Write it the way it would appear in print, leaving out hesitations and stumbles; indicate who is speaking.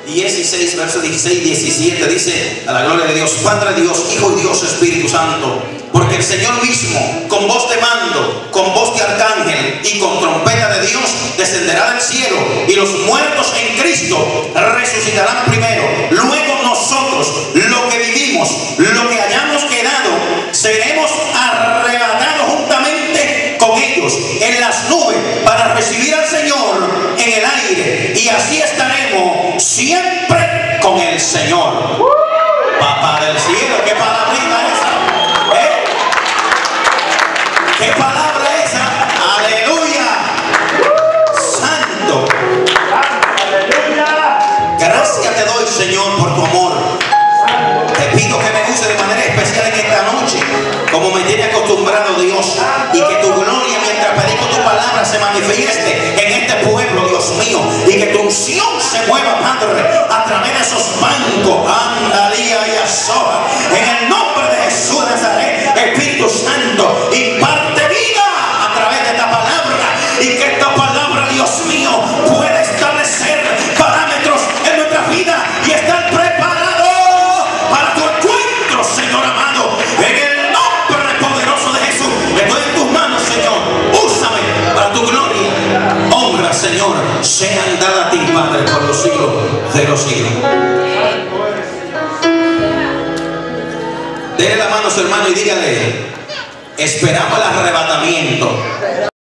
Speaker 1: 16, versos 16 y 17 dice, a la gloria de Dios, Padre Dios, Hijo y Dios, Espíritu Santo, porque el Señor mismo, con voz de mando, con voz de arcángel y con trompeta de Dios, descenderá del cielo, y los muertos en Cristo resucitarán primero. Luego nosotros, lo que vivimos, lo que hayamos quedado, seremos arrebatados juntamente con ellos en las nubes para recibir al Señor en el aire, y así estaremos siempre con el Señor. Papá del cielo, qué palabrita esa, qué palabra esa, aleluya, santo, gracias te doy, Señor, por tu amor. Te pido que me use de manera especial en esta noche, como me tiene acostumbrado, Dios, y que tu gloria, mientras predico tu palabra, se manifieste en este pueblo, Dios mío, y que tu unción se mueva, Padre, a través de esos bancos, andalía y asoja, en el nombre de Jesús de Nazaret. Espíritu Santo, imparte vida a través de esta palabra, y que esta palabra, Dios mío, pueda establecer parámetros en nuestra vida y estar preparado para tu encuentro, Señor amado, en el nombre poderoso de Jesús. Estoy en tus manos, Señor, úsame para tu gloria. Honra, Señor, sean dadas a ti, Padre, por los siglos de los siglos. Dele la mano a su hermano y dígale, esperamos el arrebatamiento.